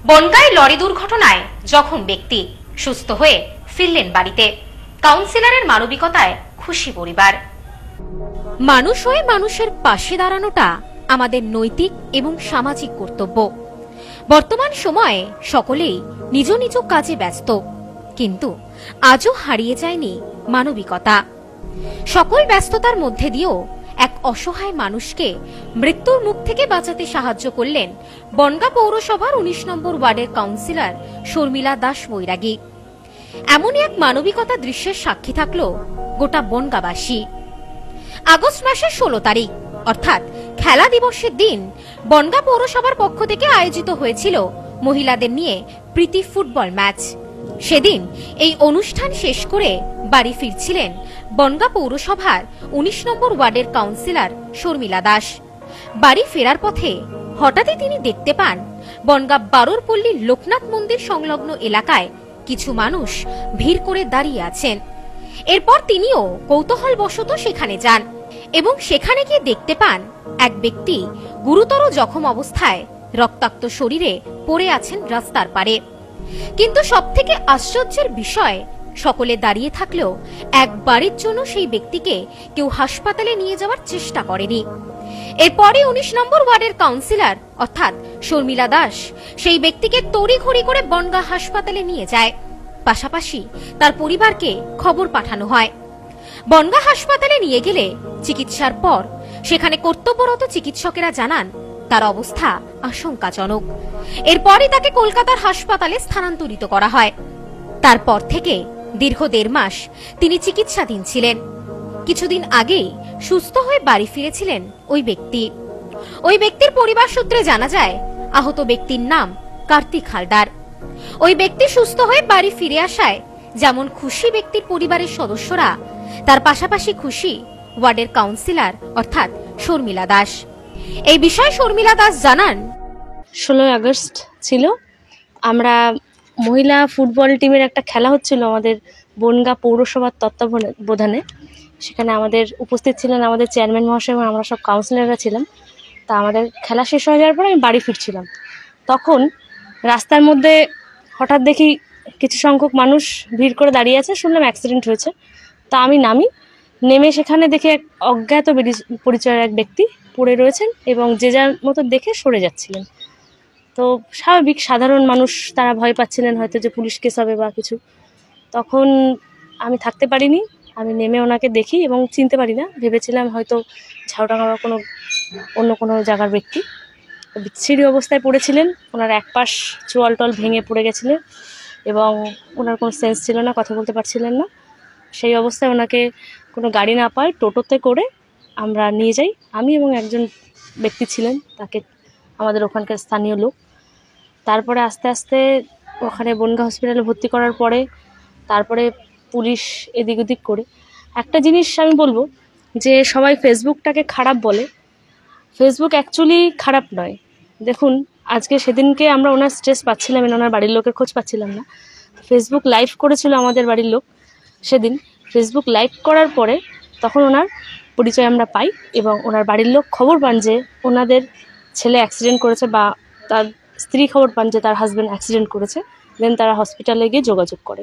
বনগাঁয় lorry দুর্ঘটনায় জখম ব্যক্তি সুস্থ হয়ে ফিরলেন বাড়িতে। কাউন্সিলরের মানবিকতায় খুশি পরিবার। মানুষ হয়ে মানুষের পাশে দাঁড়ানোটা আমাদের নৈতিক এবং সামাজিক কর্তব্য। বর্তমান সময়ে সকলেই নিজ নিজ কাজে ব্যস্ত, কিন্তু আজও হারিয়ে যায়নি মানবিকতা। সকল ব্যস্ততার মধ্যে দিয়েও এক অসহায় মানুষকে মৃত্যুর মুখ থেকে বাঁচাতে সাহায্য করলেন বনগাঁ পৌরসভার ১৯ নম্বর ওয়ার্ডের কাউন্সিলর শর্মিলা দাস বৈরাগী। এমনই এক মানবিকতা দৃশ্যের সাক্ষী থাকল গোটা বনগাঁবাসী। আগস্ট মাসের ১৬ তারিখ অর্থাৎ খেলা দিবসের দিন বনগাঁ পৌরসভার পক্ষ থেকে আয়োজিত হয়েছিল মহিলাদের নিয়ে প্রীতি ফুটবল ম্যাচ। সেদিন এই অনুষ্ঠান শেষ করে বাড়ি ফিরছিলেন বনগাঁ পৌরসভার ১৯ নম্বর ওয়ার্ডের কাউন্সিলর শর্মিলা দাস। বাড়ি ফেরার পথে হঠাৎই তিনি দেখতে পান বনগাঁ বারোরপল্লী লোকনাথ মন্দির সংলগ্ন এলাকায় কিছু মানুষ ভিড় করে দাঁড়িয়ে আছেন। এরপর তিনিও কৌতূহলবশত সেখানে যান এবং সেখানে গিয়ে দেখতে পান এক ব্যক্তি গুরুতর জখম অবস্থায় রক্তাক্ত শরীরে পড়ে আছেন রাস্তার পারে। কিন্তু সবথেকে আশ্চর্যের বিষয়, সকলে দাঁড়িয়ে থাকলেও একবারের জন্য সেই ব্যক্তিকে কেউ হাসপাতালে নিয়ে যাওয়ার চেষ্টা করেনি। এরপরে ১৯ নম্বর ওয়ার্ডের কাউন্সিলর অর্থাৎ শর্মিলা দাস সেই ব্যক্তিকে তড়িঘড়ি করে বনগাঁ হাসপাতালে নিয়ে যায়। পাশাপাশি তার পরিবারকে খবর পাঠানো হয়। বনগাঁ হাসপাতালে নিয়ে গেলে চিকিৎসার পর সেখানে কর্তব্যরত চিকিৎসকেরা জানান তার অবস্থা আশঙ্কাজনক। এরপরই তাকে কলকাতার হাসপাতালে স্থানান্তরিত করা হয়। তারপর থেকে দীর্ঘ ১.৫ মাস তিনি চিকিৎসাধীন ছিলেন। কিছুদিন আগেই সুস্থ হয়ে বাড়ি ফিরেছিলেন ওই ব্যক্তি। ওই ব্যক্তির পরিবার সূত্রে জানা যায় আহত ব্যক্তির নাম কার্তিক হালদার। ওই ব্যক্তি সুস্থ হয়ে বাড়ি ফিরে আসায় যেমন খুশি ব্যক্তির পরিবারের সদস্যরা, তার পাশাপাশি খুশি ওয়ার্ডের কাউন্সিলর অর্থাৎ শর্মিলা দাস। এই বিষয়ে শর্মিলা দাস জানান, ১৬ আগস্ট ছিল, আমরা মহিলা ফুটবল টিমের একটা খেলা হচ্ছিল আমাদের বনগাঁ পৌরসভার তত্ত্বাবধানে। সেখানে আমাদের উপস্থিত ছিলেন আমাদের চেয়ারম্যান মহাশয় এবং আমরা সব কাউন্সিলররা ছিলাম। তা আমাদের খেলা শেষ হয়ে যাওয়ার পর আমি বাড়ি ফিরছিলাম। তখন রাস্তার মধ্যে হঠাৎ দেখি কিছু সংখ্যক মানুষ ভিড় করে দাঁড়িয়ে আছে। শুনলাম অ্যাক্সিডেন্ট হয়েছে। তা আমি নেমে সেখানে দেখে এক অজ্ঞাত পরিচয়ের এক ব্যক্তি পড়ে রয়েছেন এবং যে যার মতো দেখে সরে যাচ্ছিলেন। তো স্বাভাবিক সাধারণ মানুষ তারা ভয় পাচ্ছিলেন হয়তো যে পুলিশ কেস হবে বা কিছু। তখন আমি থাকতে পারিনি, আমি নেমে ওনাকে দেখি এবং চিনতে পারি না, ভেবেছিলাম হয়তো ঝাউডাঙ্গা বা অন্য কোনো জায়গার ব্যক্তি। বিচ্ছিরি অবস্থায় পড়েছিলেন, ওনার এক পাশ চোয়াল টল ভেঙে পড়ে গেছিলেন এবং ওনার কোনো সেন্স ছিল না, কথা বলতে পারছিলেন না। সেই অবস্থায় ওনাকে কোনো গাড়ি না পায় টোটোতে করে আমরা নিয়ে যাই। আমি এবং একজন ব্যক্তি ছিলেন, তাকে আমাদের ওখানকার স্থানীয় লোক। তারপরে আস্তে আস্তে ওখানে বনগাঁ হসপিটালে ভর্তি করার পরে তারপরে পুলিশ এদিক ওদিক করে। একটা জিনিস আমি বলবো যে সবাই ফেসবুকটাকে খারাপ বলে, ফেসবুক অ্যাকচুয়ালি খারাপ নয়। দেখুন আজকে সেদিনকে আমরা ওনার স্ট্রেস পাচ্ছিলাম, ওনার বাড়ির লোকের খোঁজ পাচ্ছিলাম না। ফেসবুক লাইভ করেছিল আমাদের বাড়ির লোক সেদিন। ফেসবুক লাইভ করার পরে তখন ওনার পরিচয় আমরা পাই এবং ওনার বাড়ির লোক খবর পান যে ওনাদের ছেলে অ্যাক্সিডেন্ট করেছে বা তার স্ত্রী খবর পান যে তার হাজব্যান্ড অ্যাক্সিডেন্ট করেছে। দেন তারা হসপিটালে গিয়ে যোগাযোগ করে।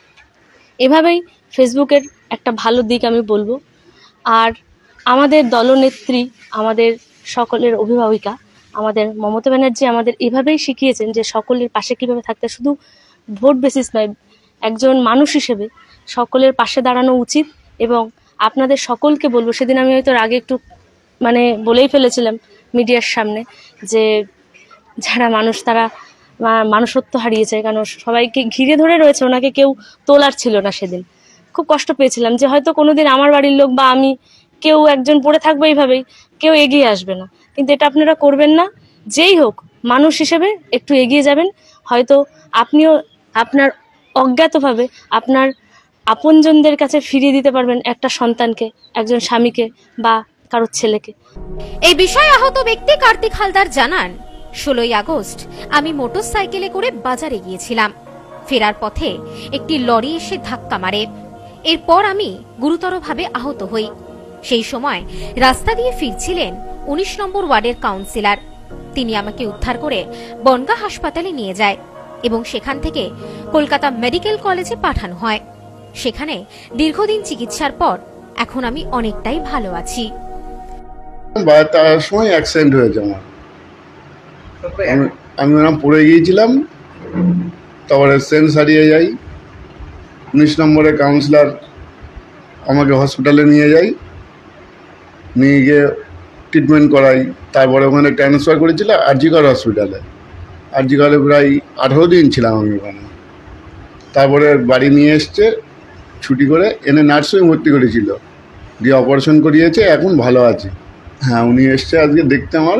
এভাবেই ফেসবুকের একটা ভালো দিক আমি বলবো। আর আমাদের দলনেত্রী, আমাদের সকলের অভিভাবিকা, আমাদের মমতা ব্যানার্জি আমাদের এভাবেই শিখিয়েছেন যে সকলের পাশে কীভাবে থাকতে, শুধু ভোট বেসিস নয়, একজন মানুষ হিসেবে সকলের পাশে দাঁড়ানো উচিত। এবং আপনাদের সকলকে বলবো, সেদিন আমি হয়তো আগে একটু বলেই ফেলেছিলাম মিডিয়ার সামনে যে যারা মানুষ তারা মানুষত্ব হারিয়েছে, কারণ সবাইকে ঘিরে ধরে রয়েছে, ওনাকে কেউ তোলার ছিল না। সেদিন খুব কষ্ট পেয়েছিলাম যে হয়তো কোনোদিন আমার বাড়ির লোক বা আমি কেউ একজন পড়ে থাকবো এইভাবেই, কেউ এগিয়ে আসবে না। কিন্তু এটা আপনারা করবেন না। যেই হোক মানুষ হিসেবে একটু এগিয়ে যাবেন। হয়তো আপনিও আপনার অজ্ঞাতভাবে আপনার আপনজনদের কাছে ফিরিয়ে দিতে পারবেন একটা সন্তানকে, একজন স্বামীকে বা কারোর ছেলেকে। এই বিষয়ে আহত ব্যক্তি কার্তিক হালদার জানান, ১৬ই আগস্ট আমি মোটরসাইকেলে করে বাজারে গিয়েছিলাম। ফেরার পথে একটি লরি এসে ধাক্কা মারে। এরপর আমি গুরুতরভাবে আহত হই। সেই সময় রাস্তা দিয়ে ফিরছিলেন ১৯ নম্বর ওয়ার্ডের কাউন্সিলর। তিনি আমাকে উদ্ধার করে বনগাঁ হাসপাতালে নিয়ে যায় এবং সেখান থেকে কলকাতা মেডিকেল কলেজে পাঠানো হয়। সেখানে দীর্ঘদিন চিকিৎসার পর এখন আমি অনেকটাই ভালো আছি। তার সময় অ্যাক্সিডেন্ট হয়েছে আমার। আমি ওরকম পড়ে গিয়েছিলাম, তারপরে সেন্স হারিয়ে যাই। 19 নম্বরে কাউন্সিলর আমাকে হসপিটালে নিয়ে যাই, নিয়ে গিয়ে ট্রিটমেন্ট করাই। তারপরে ওখানে ট্রান্সফার করেছিল আরজিকর হসপিটালে। আরজিকরে প্রায় 18 দিন ছিলাম আমি ওখানে। তারপরে বাড়ি নিয়ে এসছে ছুটি করে, এনে নার্সিংহোমে ভর্তি করেছিল, দিয়ে অপারেশন করিয়েছে, এখন ভালো আছে। হ্যাঁ, উনি এসছে আজকে দেখতে, আমার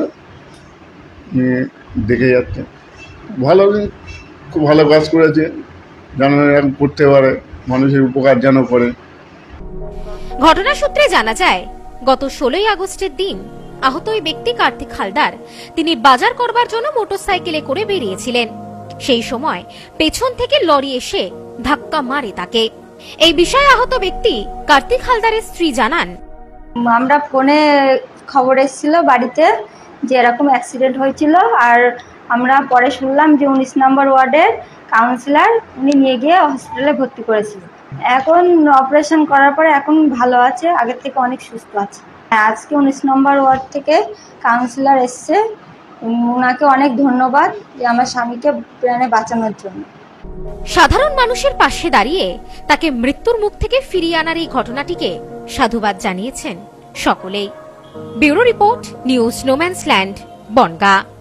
দেখে যাচ্ছে। ভালো, খুব ভালো কাজ করেছে, যেন এখন করতে পারে, মানুষের উপকার যেন করে। ঘটনা সূত্রে জানা যায়, গত 16 আগস্টের দিন আহত ওই ব্যক্তি কার্তিক হালদার তিনি বাজার করবার জন্য মোটরসাইকেলে করে বেরিয়েছিলেন। সেই সময় পেছন থেকে লরি এসে ধাক্কা মারে তাকে। এই বিষয়ে আহত ব্যক্তি কার্তিক হালদারের স্ত্রী জানান, আমরা ফোনে খবর এসেছিল বাড়িতে যে এরকম অ্যাক্সিডেন্ট হয়েছিল, আর আমরা পরে শুনলাম যে 19 নম্বর ওয়ার্ডের কাউন্সিলর উনি নিয়ে গিয়ে হসপিটালে ভর্তি করেছিল। এখন অপারেশন করার পরে এখন ভালো আছে, আগের থেকে অনেক সুস্থ আছে। আজকে 19 নম্বর ওয়ার্ড থেকে কাউন্সিলর এসছে, ওনাকে অনেক ধন্যবাদ যে আমার স্বামীকে প্রাণে বাঁচানোর জন্য। সাধারণ মানুষের পাশে দাঁড়িয়ে তাকে মৃত্যুর মুখ থেকে ফিরিয়ে আনার এই ঘটনাটিকে সাধুবাদ জানিয়েছেন সকলেই। Bureau report, news no man's land, Bongaon.